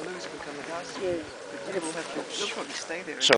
lose it when come the dust. Yeah. But you will have to, you'll probably stay there. So